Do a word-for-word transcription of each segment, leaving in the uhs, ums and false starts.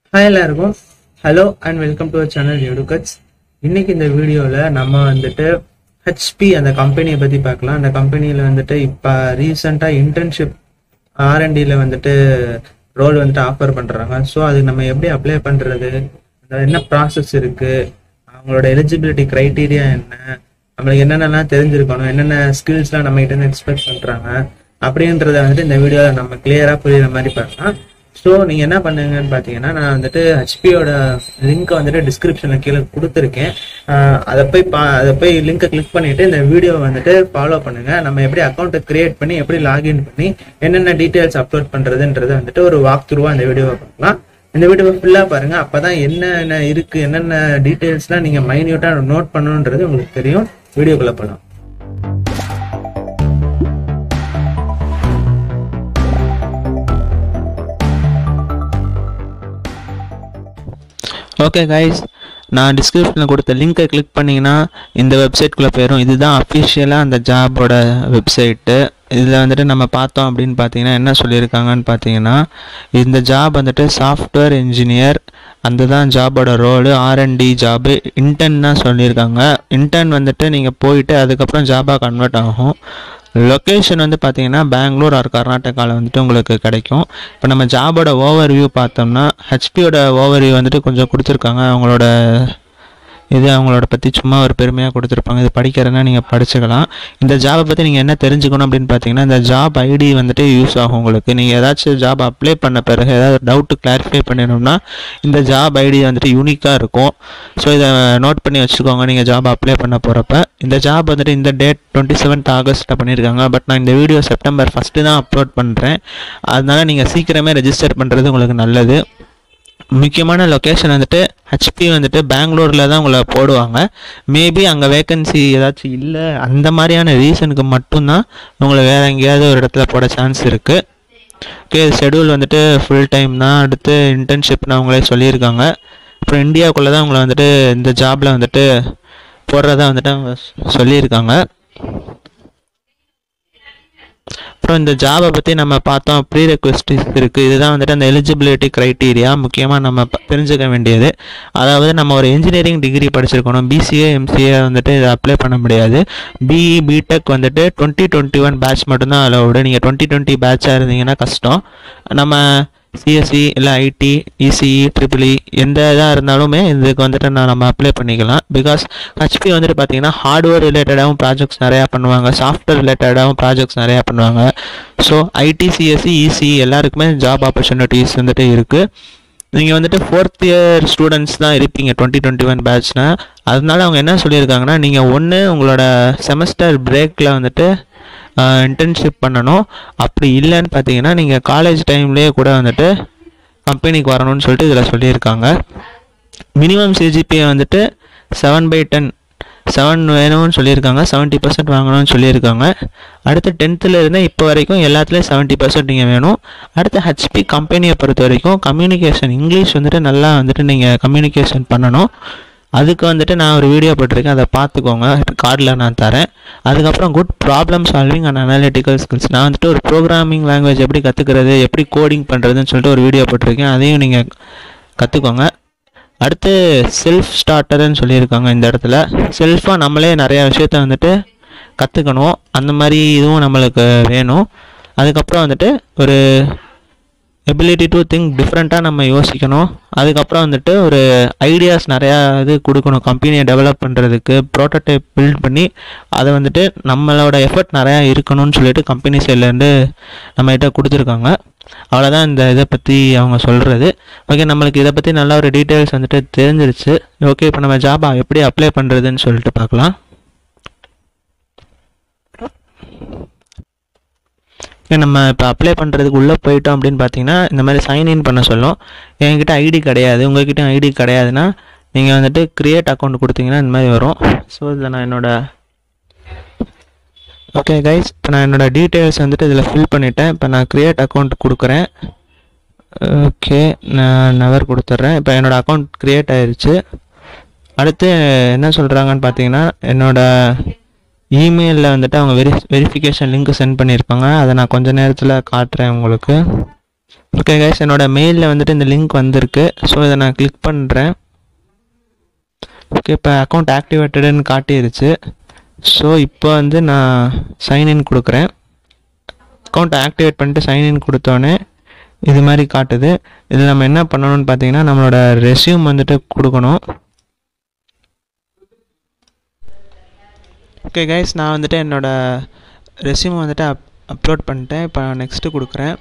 Hi எல்லாருக்கும் hello and welcome to our channel Educats. இன்னைக்கு இந்த வீடியோல நம்ம வந்துட்டு H P அந்த கம்பெனியை பத்தி பார்க்கலாம். அந்த கம்பெனில வந்துட்டு இப்ப ரீசன்ட்டா இன்டர்ன்ஷிப் R and D ல வந்துட்டு ரோல் வந்துட்டு ஆஃபர் பண்றாங்க. சோ அதுக்கு நம்ம எப்படி அப்ளை பண்றது, என்ன ப்ராசஸ் இருக்கு, அவங்களோட எலிஜிபிலிட்டி கிரைட்டீரியா என்ன, நம்மளுக்கு என்னென்னலாம் தெரிஞ்சிருக்கணும், என்னென்ன ஸ்கில்ஸ்லாம் நம்ம கிட்ட இருந்து எக்ஸ்பெக்ட் பண்றாங்க அப்படின்றத வந்துட்டு இந்த வீடியோல நம்ம கிளியரா புரியுற மாதிரி பார்க்கலாம். ஸோ நீங்கள் என்ன பண்ணுங்கன்னு பார்த்தீங்கன்னா, நான் வந்துட்டு ஹெச்பியோட லிங்க்கை வந்துட்டு டிஸ்கிரிப்ஷனில் கீழே கொடுத்துருக்கேன். அதை போய் பா அதை போய் லிங்கை கிளிக் பண்ணிவிட்டு இந்த வீடியோவை வந்துட்டு ஃபாலோ பண்ணுங்கள். நம்ம எப்படி அக்கௌண்ட்டை கிரியேட் பண்ணி எப்படி லாகின் பண்ணி என்னென்ன டீட்டெயில்ஸ் அப்லோட் பண்ணுறதுன்றதை வந்துட்டு ஒரு வாக் த்ரூவாக இந்த வீடியோவை பார்க்கலாம். இந்த வீடியோவை ஃபுல்லாக பாருங்கள். அப்போ தான் என்னென்ன இருக்குது, என்னென்ன டீட்டெயில்ஸ்லாம் நீங்கள் மைன்யூட்டாக நோட் பண்ணணுன்றது உங்களுக்கு தெரியும். வீடியோக்குள்ளே போகலாம். ஓகே கைஸ், நான் டிஸ்கிரிப்ஷனில் கொடுத்த லிங்கை கிளிக் பண்ணிங்கன்னா இந்த வெப்சைட்குள்ளே போயிடும். இதுதான் அஃபிஷியலாக அந்த ஜாபோட வெப்சைட்டு. இதில் வந்துட்டு நம்ம பார்த்தோம் அப்படின்னு பார்த்தீங்கன்னா என்ன சொல்லியிருக்காங்கன்னு பார்த்தீங்கன்னா, இந்த ஜாப் வந்துட்டு சாஃப்ட்வேர் இன்ஜினியர், அந்த தான் ஜாபோட role. R and D job, intern தான் சொல்லியிருக்காங்க. இன்டர்ன் வந்துட்டு நீங்கள் போயிட்டு அதுக்கப்புறம் ஜாபாக கன்வெர்ட் ஆகும். லொக்கேஷன் வந்து பார்த்தீங்கன்னா பெங்களூர் ஆர் கர்நாடகாவில் வந்துட்டு உங்களுக்கு கிடைக்கும். இப்போ நம்ம ஜாபோட ஓவர் வியூ பார்த்தோம்னா, ஹெச்பியோட ஓவர் வியூ வந்துட்டு கொஞ்சம் கொடுத்துருக்காங்க. அவங்களோட இது அவங்களோட பற்றி சும்மா ஒரு பெருமையாக கொடுத்துருப்பாங்க. இது படிக்கிறதுனா நீங்கள் படிச்சுக்கலாம். இந்த ஜாபை பற்றி நீங்கள் என்ன தெரிஞ்சுக்கணும் அப்படின்னு பார்த்தீங்கன்னா, இந்த ஜாப் ஐடி வந்துட்டு யூஸ் ஆகும் உங்களுக்கு. நீங்கள் ஏதாச்சும் ஜாப் அப்ளை பண்ண பிறகு ஏதாவது டவுட்டு கிளாரிஃபை பண்ணணும்னா இந்த ஜாப் ஐடி வந்துட்டு யூனிக்காக இருக்கும். ஸோ இதை நோட் பண்ணி வச்சுக்கோங்க நீங்கள் ஜாப் அப்ளை பண்ண போகிறப்ப. இந்த ஜாப் வந்துட்டு இந்த டேட் டுவெண்ட்டி செவன்த் ஆகஸ்ட்டில் பண்ணியிருக்காங்க. பட் நான் இந்த வீடியோ செப்டம்பர் ஃபஸ்ட்டு தான் அப்லோட் பண்ணுறேன். அதனால் நீங்கள் சீக்கிரமே ரெஜிஸ்டர் பண்ணுறது உங்களுக்கு நல்லது. முக்கியமான லொக்கேஷன் வந்துட்டு ஹெச்பி வந்துட்டு பெங்களூரில் தான் உங்களை போடுவாங்க. மேபி அங்கே வேக்கன்சி ஏதாச்சும் இல்லை, அந்த மாதிரியான ரீசனுக்கு மட்டும்தான் உங்களை வேறு எங்கேயாவது ஒரு இடத்துல போட சான்ஸ் இருக்குது. ஓகே, ஷெடியூல் வந்துட்டு ஃபுல் டைம் தான். அடுத்து இன்டர்ன்ஷிப்னு அவங்களே சொல்லியிருக்காங்க. அப்புறம் இந்தியாவுக்குள்ளே தான் உங்களை வந்துட்டு இந்த ஜாபில் வந்துட்டு போடுறதா வந்துட்டு அவங்க சொல்லியிருக்காங்க. அப்புறம் இந்த ஜாபை பற்றி நம்ம பார்த்தோம், ப்ரீ ரெக்வெஸ்டிஸ் இருக்குது. இதுதான் வந்துட்டு அந்த எலிஜிபிலிட்டி க்ரைட்டீரியா முக்கியமாக நம்ம தெரிஞ்சுக்க வேண்டியது. அதாவது நம்ம ஒரு இன்ஜினியரிங் டிகிரி படிச்சிருக்கணும். பிசிஏ எம்சிஏ வந்துட்டு இதை அப்ளை பண்ண முடியாது. பிஇ பிடெக் வந்துட்டு டுவெண்ட்டி டுவெண்ட்டி ஒன் பேட்ச் மட்டும்தான் அலோவுடு. நீங்கள் டுவெண்ட்டி டுவெண்ட்டி பேட்சாக இருந்தீங்கன்னா கஷ்டம். நம்ம சிஎஸ்சி இல்லை ஐடி, இசிஇ, ட்ரிபிள் இ எந்த இதாக இருந்தாலுமே இதுக்கு வந்துட்டு நான் நம்ம அப்ளை பண்ணிக்கலாம். பிகாஸ் ஹெச்பி வந்துட்டு பார்த்தீங்கன்னா ஹார்ட்வேர் ரிலேட்டடாகவும் ப்ராஜெக்ட்ஸ் நிறையா பண்ணுவாங்க, சாஃப்ட்வேர் ரிலேட்டடாகவும் ப்ராஜெக்ட்ஸ் நிறையா பண்ணுவாங்க. ஸோ ஐடி, சிஎஸ்சி, இசிஇ எல்லாருக்குமே ஜாப் ஆப்பர்ச்சுனிட்டிஸ் வந்துட்டு இருக்குது. நீங்கள் வந்துட்டு ஃபோர்த் இயர் ஸ்டூடெண்ட்ஸ் தான் இருப்பீங்க டுவெண்ட்டி டுவெண்ட்டி ஒன் பேட்ச்னால். அதனால அவங்க என்ன சொல்லியிருக்காங்கன்னா, நீங்கள் ஒன்று உங்களோட செமஸ்டர் பிரேக்கில் வந்துட்டு இன்டர்ன்ஷிப் பண்ணணும். அப்படி இல்லைன்னு பார்த்தீங்கன்னா நீங்கள் காலேஜ் டைம்லேயே கூட வந்துட்டு கம்பெனிக்கு வரணும்னு சொல்லிட்டு இதில் சொல்லியிருக்காங்க. மினிமம் சிஜிபிஏ வந்துட்டு செவன் பை டென் செவன் வேணும்னு சொல்லியிருக்காங்க. செவன்ட்டி பர்சன்ட் வாங்கணும்னு சொல்லியிருக்காங்க. அடுத்து டென்த்தில் இருந்தால் இப்போ வரைக்கும் எல்லாத்துலேயும் செவன்ட்டி பர்சன்ட் நீங்கள் வேணும். அடுத்து ஹெச்பி கம்பெனியை பொறுத்த வரைக்கும் கம்யூனிகேஷன், இங்கிலீஷ் வந்துட்டு நல்லா வந்துட்டு நீங்கள் கம்யூனிகேஷன் பண்ணணும். அதுக்கு வந்துட்டு நான் ஒரு வீடியோ போட்டிருக்கேன், அதை பார்த்துக்கோங்க, கார்டில் நான் தரேன். அதுக்கப்புறம் good problem solving and analytical skills. நான் வந்துட்டு ஒரு ப்ரோக்ராமிங் லாங்குவேஜ் எப்படி கற்றுக்கிறது, எப்படி கோடிங் பண்ணுறதுன்னு சொல்லிட்டு ஒரு வீடியோ போட்டிருக்கேன், அதையும் நீங்கள் கற்றுக்கோங்க. அடுத்து செல்ஃப் ஸ்டார்டர்ன்னு சொல்லியிருக்காங்க. இந்த இடத்துல செல்ஃபாக நம்மளே நிறையா விஷயத்த வந்துட்டு கற்றுக்கணும். அந்த மாதிரி இதுவும் நம்மளுக்கு வேணும். அதுக்கப்புறம் வந்துட்டு ஒரு எபிலிட்டி டு திங்க் டிஃப்ரெண்ட்டாக நம்ம யோசிக்கணும். அதுக்கப்புறம் வந்துட்டு ஒரு ஐடியாஸ் நிறையா இது கொடுக்கணும் கம்பெனியை டெவலப் பண்ணுறதுக்கு. ப்ரோட்டோடைப் பில்ட் பண்ணி அதை வந்துட்டு நம்மளோட எஃபர்ட் நிறையா இருக்கணும்னு சொல்லிட்டு கம்பெனி சைட்லேருந்து நம்மகிட்ட கொடுத்துருக்காங்க. அவ்வளோதான் இந்த இதை பற்றி அவங்க சொல்கிறது. ஓகே, நம்மளுக்கு இதை பற்றி நல்ல ஒரு டீட்டெயில்ஸ் வந்துட்டு தெரிஞ்சிருச்சு. ஓகே, இப்போ நம்ம ஜாபா எப்படி அப்ளை பண்ணுறதுன்னு சொல்லிட்டு பார்க்கலாம். நம்ம இப்போ அப்ளை பண்ணுறதுக்கு உள்ளே போயிட்டோம் அப்படின்னு பார்த்தீங்கன்னா இந்த மாதிரி சைன்இன் பண்ண சொல்லும். என்கிட்ட ஐடி கிடையாது, உங்கள்கிட்ட ஐடி கிடையாதுன்னா நீங்கள் வந்துட்டு க்ரியேட் அக்கௌண்ட் கொடுத்தீங்கன்னா இந்த மாதிரி வரும். ஸோ இதில் நான் என்னோட ஓகே கைஸ், இப்போ நான் என்னோடய டீட்டெயில்ஸ் வந்துட்டு இதில் ஃபில் பண்ணிவிட்டேன். இப்போ நான் க்ரியேட் அக்கௌண்ட் கொடுக்குறேன். ஓகே, நான் நவர் கொடுத்துட்றேன். இப்போ என்னோடய அக்கௌண்ட் க்ரியேட் ஆயிடுச்சு. அடுத்து என்ன சொல்கிறாங்கன்னு பார்த்தீங்கன்னா, என்னோடய இமெயிலில் வந்துட்டு அவங்க வெரி வெரிஃபிகேஷன் லிங்க் சென்ட் பண்ணியிருப்பாங்க. அதை நான் கொஞ்சம் நேரத்தில் காட்டுறேன் உங்களுக்கு. ஓகே கைஸ், என்னோடய மெயிலில் வந்துட்டு இந்த லிங்க் வந்திருக்கு. ஸோ இதை நான் கிளிக் பண்ணுறேன். ஓகே, இப்போ அக்கௌண்ட் ஆக்டிவேட்டடுன்னு காட்டிடுச்சு. ஸோ இப்போ வந்து நான் சைன்இன் கொடுக்குறேன். அக்கௌண்ட் ஆக்டிவேட் பண்ணிட்டு சைன்இன் கொடுத்தோன்னே இது மாதிரி காட்டுது. இதில் நம்ம என்ன பண்ணணும்னு பார்த்தீங்கன்னா நம்மளோட ரெஸ்யூம் வந்துட்டு கொடுக்கணும். ஓகே கைஸ், நான் வந்துட்டு என்னோடய ரெஸ்யூம் வந்துட்டு அப் அப்லோட் பண்ணிட்டேன். இப்போ நான் நெக்ஸ்ட்டு கொடுக்குறேன்.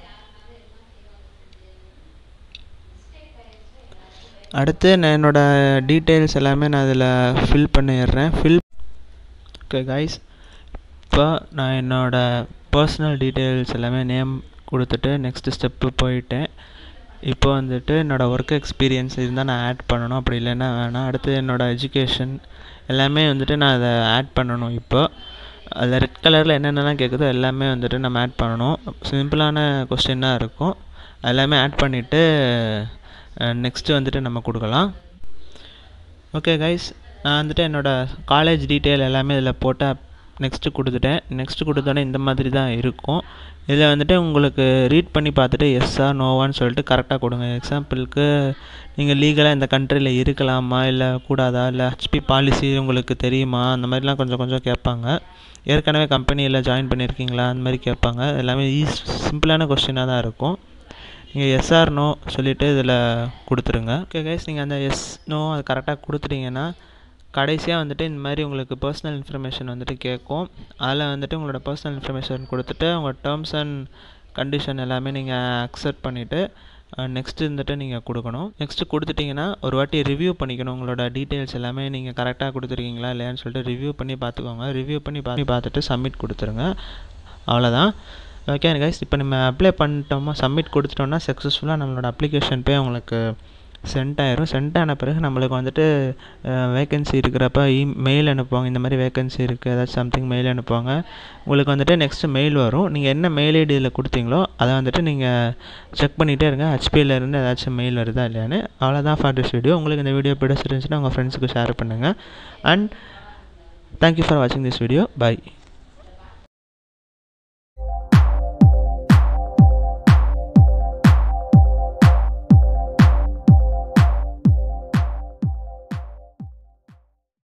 அடுத்து நான் என்னோடய டீட்டெயில்ஸ் எல்லாமே நான் அதில் ஃபில் பண்ணிடுறேன். ஃபில் ஓகே கைஸ், இப்போ நான் என்னோடய பர்சனல் டீட்டெயில்ஸ் எல்லாமே நேம் கொடுத்துட்டு நெக்ஸ்ட்டு ஸ்டெப்பு போயிட்டேன். இப்போ வந்துட்டு என்னோடய ஒர்க் எக்ஸ்பீரியன்ஸ் இருந்தால் நான் ஆட் பண்ணணும், அப்படி இல்லைன்னா வேணாம். அடுத்து என்னோடய எஜுகேஷன் எல்லாமே வந்துட்டு நான் அதை ஆட் பண்ணணும். இப்போ அதில் ரெட் கலரில் என்னென்னலாம் கேட்குதோ எல்லாமே வந்துட்டு நம்ம ஆட் பண்ணணும். சிம்பிளான கொஸ்டின் தான் இருக்கும். எல்லாமே ஆட் பண்ணிவிட்டு நெக்ஸ்ட்டு வந்துட்டு நம்ம கொடுக்கலாம். ஓகே கைஸ், நான் வந்துட்டு என்னோடய காலேஜ் டீட்டெயில் எல்லாமே இதில் போட்டால் நெக்ஸ்ட்டு கொடுத்துட்டேன். நெக்ஸ்ட்டு கொடுத்தோன்னே இந்த மாதிரி தான் இருக்கும். இதில் வந்துட்டு உங்களுக்கு ரீட் பண்ணி பார்த்துட்டு எஸ்ஸா நோவான்னு சொல்லிட்டு கரெக்டாக கொடுங்க. எக்ஸாம்பிளுக்கு நீங்கள் லீகலாக இந்த கண்ட்ரியில் இருக்கலாமா இல்லை கூடாதா, இல்லை ஹெச்பி பாலிசி உங்களுக்கு தெரியுமா, அந்த மாதிரிலாம் கொஞ்சம் கொஞ்சம் கேட்பாங்க. ஏற்கனவே கம்பெனியில் ஜாயின் பண்ணியிருக்கீங்களா, அந்த மாதிரி கேட்பாங்க. எல்லாமே ஈஸ் சிம்பிளான கொஸ்டினாக தான் இருக்கும். நீங்கள் எஸ்ஆர் நோ சொல்லிவிட்டு இதில் கொடுத்துருங்க. ஓகே கைஸ், நீங்கள் அந்த எஸ் நோ அது கரெக்டாக கொடுத்துட்டீங்கன்னா கடைசியாக வந்துட்டு இந்த மாதிரி உங்களுக்கு பர்சனல் இன்ஃபர்மேஷன் வந்துட்டு கேட்கும். அதில் வந்துட்டு உங்களோட பர்சனல் இன்ஃபர்மேஷன் கொடுத்துட்டு உங்கள் டேர்ம்ஸ் அண்ட் கண்டிஷன் எல்லாமே நீங்கள் அக்செப்ட் பண்ணிவிட்டு நெக்ஸ்ட்டு வந்துட்டு நீங்கள் கொடுக்கணும். நெக்ஸ்ட்டு கொடுத்துட்டிங்கன்னா ஒரு வாட்டி ரிவ்யூ பண்ணிக்கணும். உங்களோட டீட்டெயில்ஸ் எல்லாமே நீங்கள் கரெக்டாக கொடுத்துருக்கீங்களா இல்லையான்னு சொல்லிட்டு ரிவ்யூ பண்ணி பார்த்துக்கோங்க. ரிவ்யூ பண்ணி பண்ணி பார்த்துட்டு சப்மிட் கொடுத்துருங்க. அவ்வளோதான். ஓகே கைஸ், இப்போ நம்ம அப்ளை பண்ணிட்டோமா, சப்மிட் கொடுத்துட்டோம்னா சக்ஸஸ்ஃபுல்லாக நம்மளோட அப்ளிகேஷன் போய் உங்களுக்கு சென்ட் ஆயிரும். சென்ட் ஆன பிறகு நம்மளுக்கு வந்துட்டு வேகன்சி இருக்கிறப்ப இ மெயில் அனுப்புவாங்க. இந்த மாதிரி வேகன்சி இருக்குது ஏதாச்சும் சம்திங் மெயில் அனுப்புவாங்க. உங்களுக்கு வந்துட்டு நெக்ஸ்ட்டு மெயில் வரும். நீங்கள் என்ன மெயில் ஐடியில் கொடுத்தீங்களோ அதை வந்துட்டு நீங்கள் செக் பண்ணிகிட்டே இருங்க, ஹெச்பியிலேருந்து ஏதாச்சும் மெயில் வருதா இல்லையான்னு. அவ்வளோதான் ஃபார் திஸ் வீடியோ. உங்களுக்கு இந்த வீடியோ பிடிச்சிருந்துச்சுன்னா உங்கள் ஃப்ரெண்ட்ஸுக்கு ஷேர் பண்ணுங்கள். அண்ட் தேங்க்யூ ஃபார் வாட்சிங் திஸ் வீடியோ. பை.